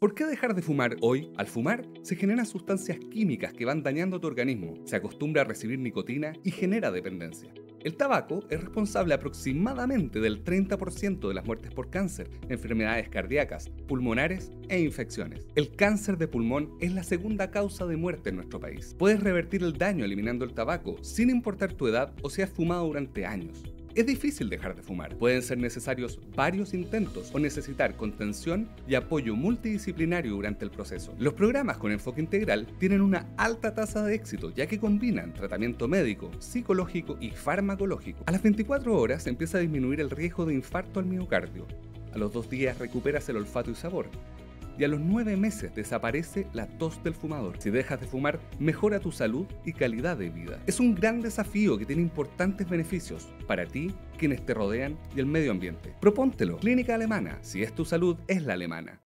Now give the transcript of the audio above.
¿Por qué dejar de fumar hoy? Al fumar se generan sustancias químicas que van dañando tu organismo, se acostumbra a recibir nicotina y genera dependencia. El tabaco es responsable aproximadamente del 30% de las muertes por cáncer, enfermedades cardíacas, pulmonares e infecciones. El cáncer de pulmón es la segunda causa de muerte en nuestro país. Puedes revertir el daño eliminando el tabaco, sin importar tu edad o si has fumado durante años. Es difícil dejar de fumar. Pueden ser necesarios varios intentos o necesitar contención y apoyo multidisciplinario durante el proceso. Los programas con enfoque integral tienen una alta tasa de éxito, ya que combinan tratamiento médico, psicológico y farmacológico. A las 24 horas empieza a disminuir el riesgo de infarto al miocardio. A los 2 días recuperas el olfato y sabor. Y a los 9 meses desaparece la tos del fumador. Si dejas de fumar, mejora tu salud y calidad de vida. Es un gran desafío que tiene importantes beneficios para ti, quienes te rodean y el medio ambiente. Propóntelo. Clínica Alemana. Si es tu salud, es la alemana.